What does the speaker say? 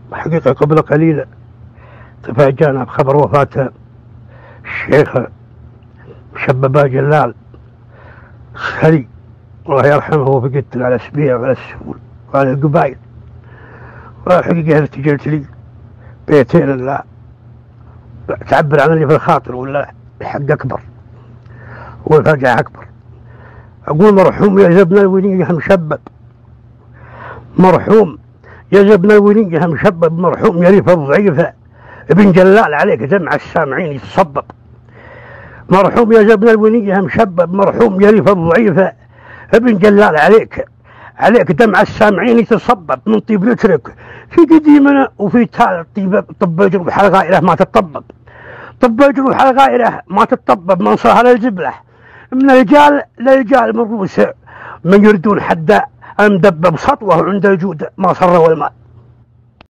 حقيقة قبل قليل تفاجأنا بخبر وفاة الشيخ مشببة جلال السهري الله يرحمه. وفقدت على السبيع وعلى السهول وعلى القبائل. وحقيقة ارتجلت لي بيتين الله تعبر عن اللي في الخاطر، ولا الحق أكبر والفجعة أكبر. أقول مرحوم يا زبنا الولية مشبب، مرحوم يا زبنا الولية مشبب، مرحوم يا ريف الضعيفة ابن جلال عليك دمع السامعين يتصبب. مرحوم يا زبنا الولية مشبب، مرحوم يا ريف الضعيفة ابن جلال عليك دمع السامعين يتصبب. من طيب يترك في قديمنا وفي تال طب جروح الغائرة ما تطبب، طب جروح الغائرة ما تطبب. من صهر الجبلة من الجال للجال من روسه، من يردون حدا مدبب سطوه عند الجود ما صر والماء.